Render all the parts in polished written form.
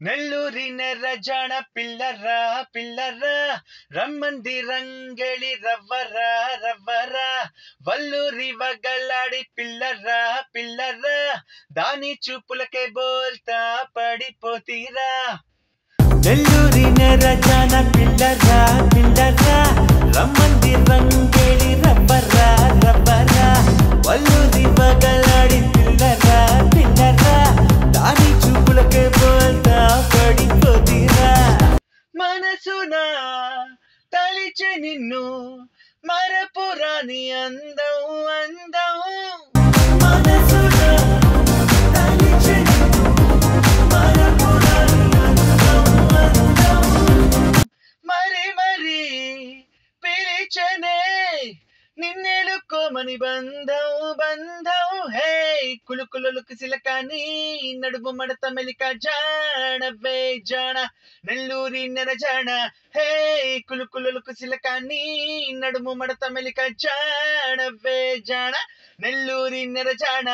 నెల్లూరిన రజాణ పిల్లరా పిల్లరా రమ్మంది రంగెళి రవ్వరా రవ్వరా వల్లూరి వగలాడి పిల్లరా పిల్లరా దాని చూపులకే బోల్తా పడిపోతీరా. నెల్లూరిన రజాణ పిల్లరా పిల్లరా రమ్మంది రంగెళి రవ్వరా రవ్వరా వల్లూరి వగలాడి పిల్లరా పిల్లరా దాని చూపులకే బోల్తా పడిపోతీరా. మనసున తలిచి నిన్ను మరపురాని అందం అందం మనసున తలిచి నిన్ను మరపురాని అందం అందం మరి మరి పిలిచనే నిన్నెలుకోమని బంధం బంధం హే కులుకులకు సిలకాని నడుము మడత మెలిక జాణవే జాణ నెల్లూరి నెరజాణ హే కులుకులకు సిలకాని నడుము మడత మెలిక జాణవే జాణ నెల్లూరి నెరజాణ.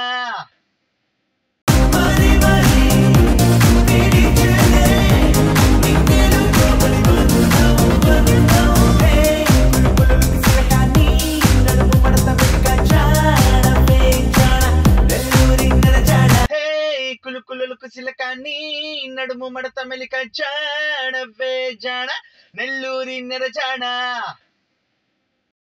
కులుకులకు సిలకాని నడుము మడత మెలిక జాణవే జాణ నెల్లూరి నెరజాణ.